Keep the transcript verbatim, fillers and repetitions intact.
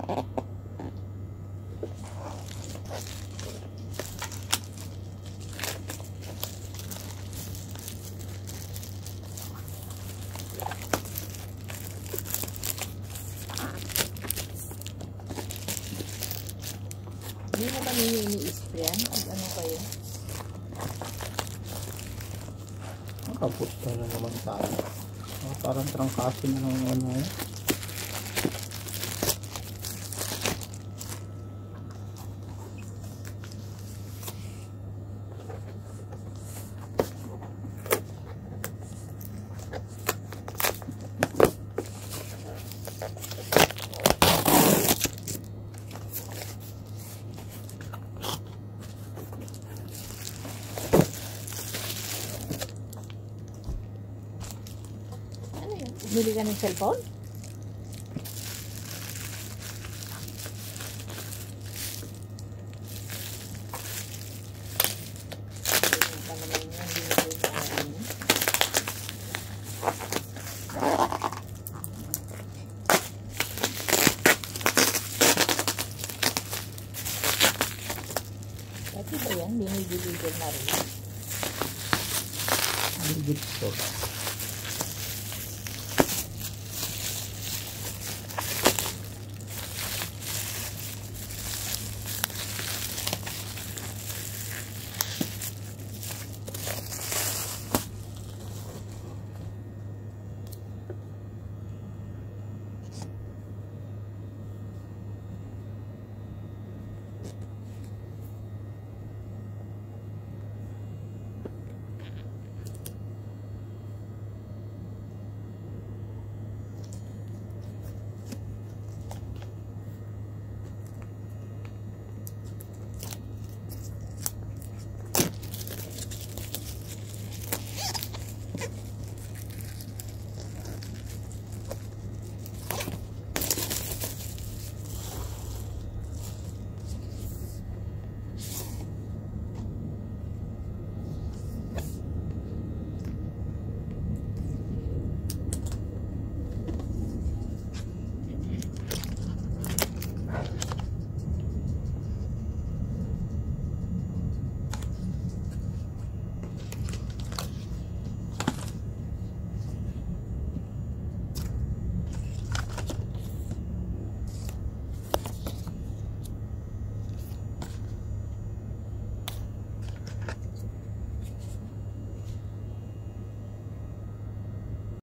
Hindi na ba ninyo ini-sprayan? Pag ano kayo? Nakapunta na naman tayo. Oh, parang trangkaso na ng ano eh. Bili ka ng cellphone? Pati ba yan? Binibili din na rin. Binibili store.